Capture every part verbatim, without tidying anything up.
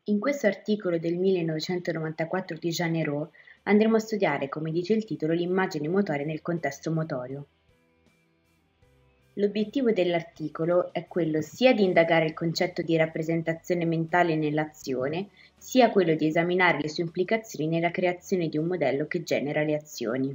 In questo articolo del millenovecentonovantaquattro di Jean Ayrault andremo a studiare, come dice il titolo, l'immagine motoria nel contesto motorio. L'obiettivo dell'articolo è quello sia di indagare il concetto di rappresentazione mentale nell'azione, sia quello di esaminare le sue implicazioni nella creazione di un modello che genera le azioni.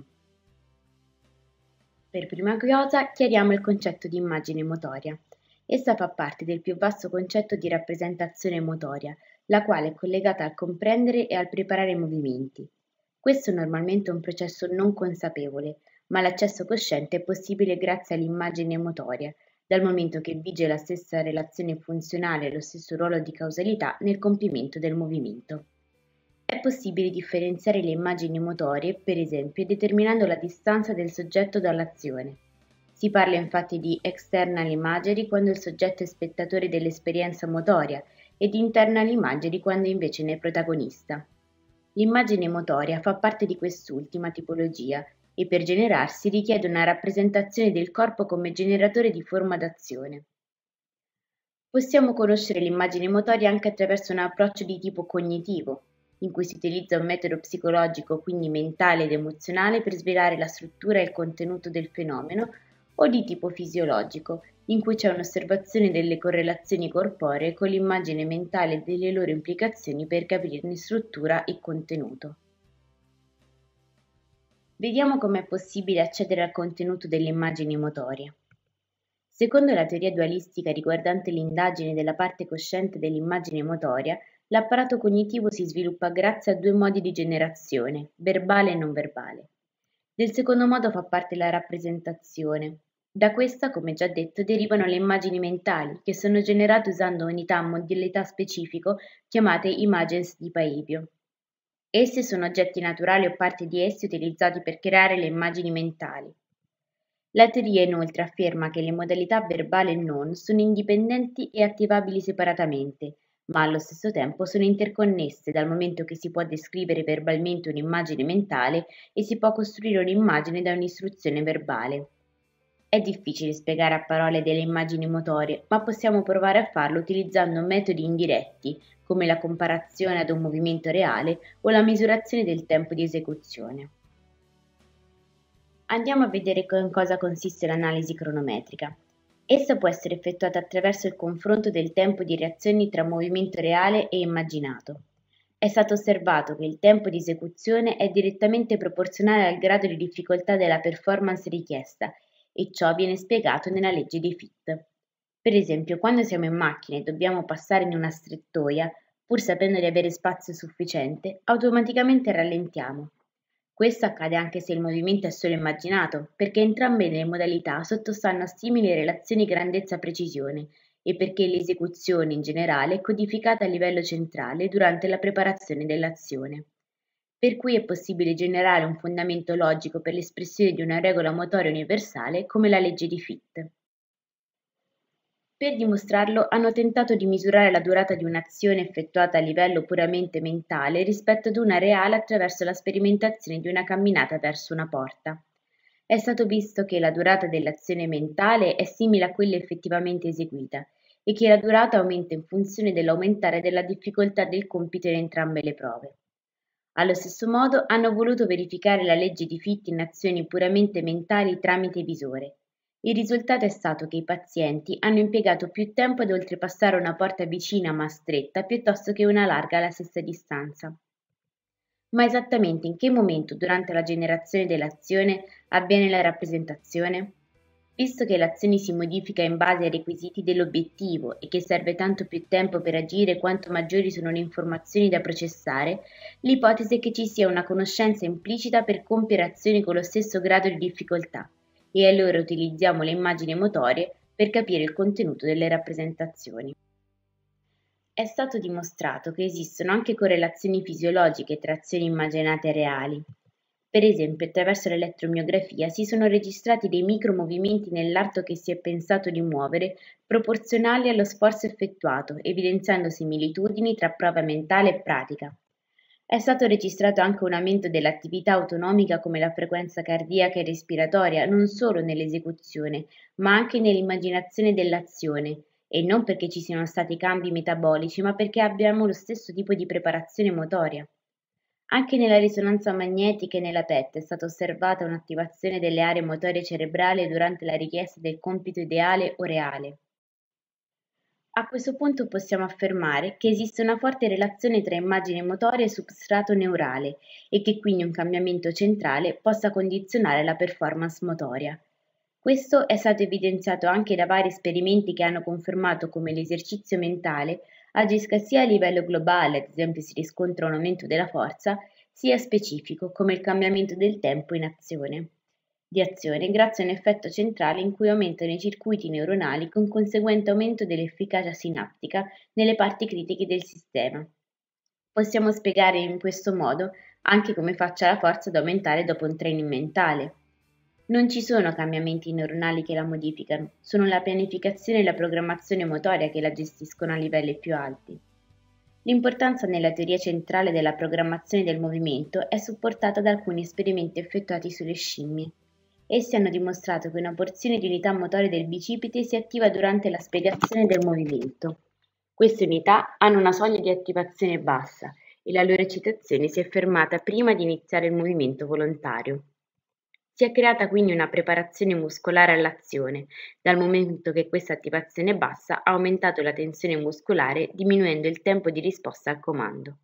Per prima cosa chiariamo il concetto di immagine motoria. Essa fa parte del più vasto concetto di rappresentazione motoria, la quale è collegata al comprendere e al preparare i movimenti. Questo normalmente è un processo non consapevole, ma l'accesso cosciente è possibile grazie all'immagine motoria, dal momento che vige la stessa relazione funzionale e lo stesso ruolo di causalità nel compimento del movimento. È possibile differenziare le immagini motorie, per esempio, determinando la distanza del soggetto dall'azione. Si parla infatti di external imagery quando il soggetto è spettatore dell'esperienza motoria e di internal imagery quando invece ne è protagonista. L'immagine motoria fa parte di quest'ultima tipologia e per generarsi richiede una rappresentazione del corpo come generatore di forma d'azione. Possiamo conoscere l'immagine motoria anche attraverso un approccio di tipo cognitivo, in cui si utilizza un metodo psicologico, quindi mentale ed emozionale, per svelare la struttura e il contenuto del fenomeno, o di tipo fisiologico, in cui c'è un'osservazione delle correlazioni corporee con l'immagine mentale e delle loro implicazioni per capirne struttura e contenuto. Vediamo come è possibile accedere al contenuto delle immagini motorie. Secondo la teoria dualistica riguardante l'indagine della parte cosciente dell'immagine motoria, l'apparato cognitivo si sviluppa grazie a due modi di generazione, verbale e non verbale. Del secondo modo fa parte la rappresentazione. Da questa, come già detto, derivano le immagini mentali, che sono generate usando unità a modalità specifico chiamate imagens di Paivio. Esse sono oggetti naturali o parti di essi utilizzati per creare le immagini mentali. La teoria inoltre afferma che le modalità verbale e non sono indipendenti e attivabili separatamente, ma allo stesso tempo sono interconnesse dal momento che si può descrivere verbalmente un'immagine mentale e si può costruire un'immagine da un'istruzione verbale. È difficile spiegare a parole delle immagini motorie, ma possiamo provare a farlo utilizzando metodi indiretti, come la comparazione ad un movimento reale o la misurazione del tempo di esecuzione. Andiamo a vedere in cosa consiste l'analisi cronometrica. Essa può essere effettuata attraverso il confronto del tempo di reazioni tra movimento reale e immaginato. È stato osservato che il tempo di esecuzione è direttamente proporzionale al grado di difficoltà della performance richiesta e ciò viene spiegato nella legge di Fitt. Per esempio, quando siamo in macchina e dobbiamo passare in una strettoia, pur sapendo di avere spazio sufficiente, automaticamente rallentiamo. Questo accade anche se il movimento è solo immaginato, perché entrambe le modalità sottostanno a simili relazioni grandezza-precisione e perché l'esecuzione in generale è codificata a livello centrale durante la preparazione dell'azione. Per cui è possibile generare un fondamento logico per l'espressione di una regola motoria universale come la legge di Fitt. Per dimostrarlo hanno tentato di misurare la durata di un'azione effettuata a livello puramente mentale rispetto ad una reale attraverso la sperimentazione di una camminata verso una porta. È stato visto che la durata dell'azione mentale è simile a quella effettivamente eseguita e che la durata aumenta in funzione dell'aumentare della difficoltà del compito in entrambe le prove. Allo stesso modo hanno voluto verificare la legge di Fitt in azioni puramente mentali tramite visore. Il risultato è stato che i pazienti hanno impiegato più tempo ad oltrepassare una porta vicina ma stretta piuttosto che una larga alla stessa distanza. Ma esattamente in che momento durante la generazione dell'azione avviene la rappresentazione? Visto che l'azione si modifica in base ai requisiti dell'obiettivo e che serve tanto più tempo per agire quanto maggiori sono le informazioni da processare, l'ipotesi è che ci sia una conoscenza implicita per compiere azioni con lo stesso grado di difficoltà, e allora utilizziamo le immagini motorie per capire il contenuto delle rappresentazioni. È stato dimostrato che esistono anche correlazioni fisiologiche tra azioni immaginate e reali. Per esempio, attraverso l'elettromiografia si sono registrati dei micromovimenti nell'arto che si è pensato di muovere proporzionali allo sforzo effettuato, evidenziando similitudini tra prova mentale e pratica. È stato registrato anche un aumento dell'attività autonomica come la frequenza cardiaca e respiratoria non solo nell'esecuzione, ma anche nell'immaginazione dell'azione, e non perché ci siano stati cambi metabolici, ma perché abbiamo lo stesso tipo di preparazione motoria. Anche nella risonanza magnetica e nella P E T è stata osservata un'attivazione delle aree motorie cerebrali durante la richiesta del compito ideale o reale. A questo punto possiamo affermare che esiste una forte relazione tra immagine motoria e substrato neurale e che quindi un cambiamento centrale possa condizionare la performance motoria. Questo è stato evidenziato anche da vari esperimenti che hanno confermato come l'esercizio mentale agisca sia a livello globale, ad esempio si riscontra un aumento della forza, sia specifico, come il cambiamento del tempo in azione di azione grazie a un effetto centrale in cui aumentano i circuiti neuronali con conseguente aumento dell'efficacia sinaptica nelle parti critiche del sistema. Possiamo spiegare in questo modo anche come faccia la forza ad aumentare dopo un training mentale. Non ci sono cambiamenti neuronali che la modificano, sono la pianificazione e la programmazione motoria che la gestiscono a livelli più alti. L'importanza nella teoria centrale della programmazione del movimento è supportata da alcuni esperimenti effettuati sulle scimmie. Essi hanno dimostrato che una porzione di unità motoria del bicipite si attiva durante la spiegazione del movimento. Queste unità hanno una soglia di attivazione bassa e la loro eccitazione si è fermata prima di iniziare il movimento volontario. Si è creata quindi una preparazione muscolare all'azione, dal momento che questa attivazione bassa ha aumentato la tensione muscolare diminuendo il tempo di risposta al comando.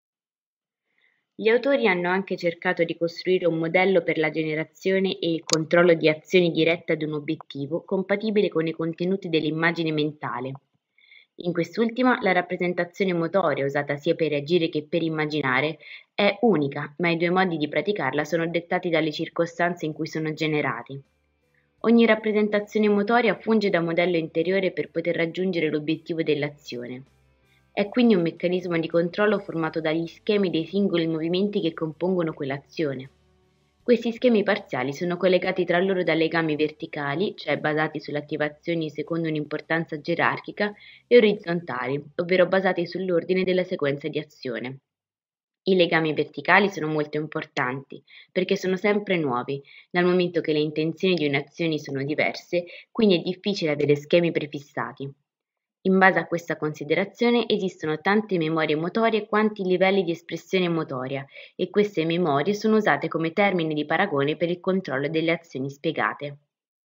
Gli autori hanno anche cercato di costruire un modello per la generazione e il controllo di azioni dirette ad un obiettivo compatibile con i contenuti dell'immagine mentale. In quest'ultima la rappresentazione motoria, usata sia per agire che per immaginare, è unica, ma i due modi di praticarla sono dettati dalle circostanze in cui sono generati. Ogni rappresentazione motoria funge da modello interiore per poter raggiungere l'obiettivo dell'azione. È quindi un meccanismo di controllo formato dagli schemi dei singoli movimenti che compongono quell'azione. Questi schemi parziali sono collegati tra loro da legami verticali, cioè basati sulle attivazioni secondo un'importanza gerarchica, e orizzontali, ovvero basati sull'ordine della sequenza di azione. I legami verticali sono molto importanti perché sono sempre nuovi, dal momento che le intenzioni di un'azione sono diverse, quindi è difficile avere schemi prefissati. In base a questa considerazione esistono tante memorie motorie quanti livelli di espressione motoria e queste memorie sono usate come termine di paragone per il controllo delle azioni spiegate.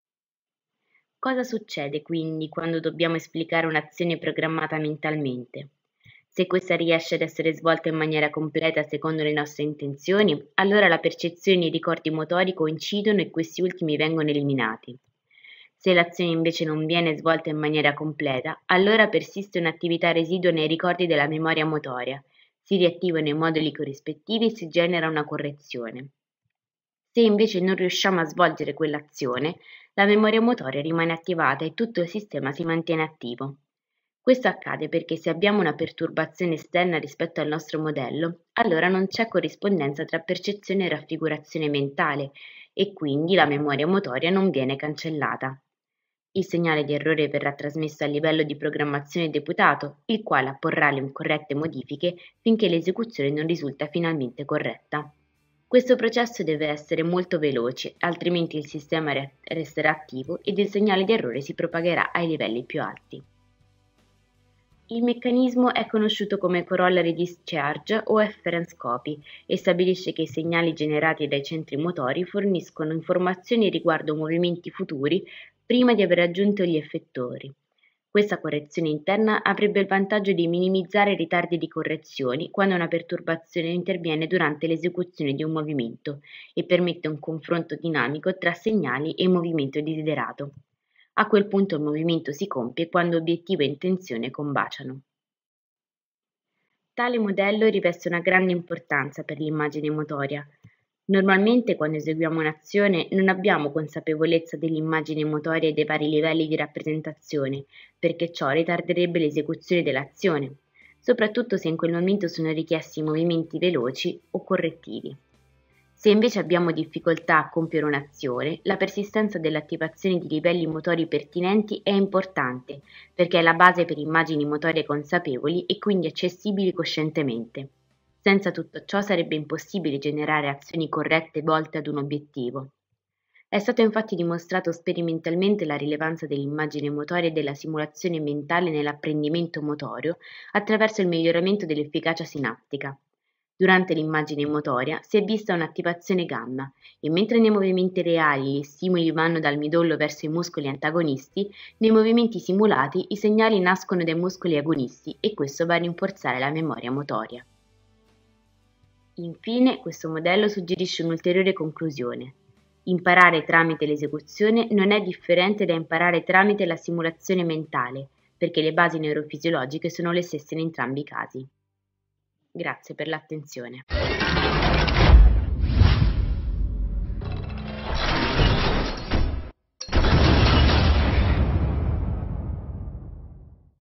Cosa succede quindi quando dobbiamo esplicare un'azione programmata mentalmente? Se questa riesce ad essere svolta in maniera completa secondo le nostre intenzioni, allora la percezione e i ricordi motori coincidono e questi ultimi vengono eliminati. Se l'azione invece non viene svolta in maniera completa, allora persiste un'attività residua nei ricordi della memoria motoria, si riattivano i moduli corrispettivi e si genera una correzione. Se invece non riusciamo a svolgere quell'azione, la memoria motoria rimane attivata e tutto il sistema si mantiene attivo. Questo accade perché se abbiamo una perturbazione esterna rispetto al nostro modello, allora non c'è corrispondenza tra percezione e raffigurazione mentale e quindi la memoria motoria non viene cancellata. Il segnale di errore verrà trasmesso a livello di programmazione deputato, il quale apporrà le corrette modifiche finché l'esecuzione non risulta finalmente corretta. Questo processo deve essere molto veloce, altrimenti il sistema resterà attivo ed il segnale di errore si propagherà ai livelli più alti. Il meccanismo è conosciuto come corollary discharge o efference copy e stabilisce che i segnali generati dai centri motori forniscono informazioni riguardo movimenti futuri prima di aver raggiunto gli effettori. Questa correzione interna avrebbe il vantaggio di minimizzare i ritardi di correzioni quando una perturbazione interviene durante l'esecuzione di un movimento e permette un confronto dinamico tra segnali e movimento desiderato. A quel punto il movimento si compie quando obiettivo e intenzione combaciano. Tale modello riveste una grande importanza per l'immagine motoria. Normalmente quando eseguiamo un'azione non abbiamo consapevolezza dell'immagine motoria e dei vari livelli di rappresentazione, perché ciò ritarderebbe l'esecuzione dell'azione, soprattutto se in quel momento sono richiesti movimenti veloci o correttivi. Se invece abbiamo difficoltà a compiere un'azione, la persistenza dell'attivazione di livelli motori pertinenti è importante, perché è la base per immagini motorie consapevoli e quindi accessibili coscientemente. Senza tutto ciò sarebbe impossibile generare azioni corrette volte ad un obiettivo. È stato infatti dimostrato sperimentalmente la rilevanza dell'immagine motoria e della simulazione mentale nell'apprendimento motorio attraverso il miglioramento dell'efficacia sinaptica. Durante l'immagine motoria si è vista un'attivazione gamma e mentre nei movimenti reali gli stimoli vanno dal midollo verso i muscoli antagonisti, nei movimenti simulati i segnali nascono dai muscoli agonisti e questo va a rinforzare la memoria motoria. Infine, questo modello suggerisce un'ulteriore conclusione. Imparare tramite l'esecuzione non è differente da imparare tramite la simulazione mentale, perché le basi neurofisiologiche sono le stesse in entrambi i casi. Grazie per l'attenzione.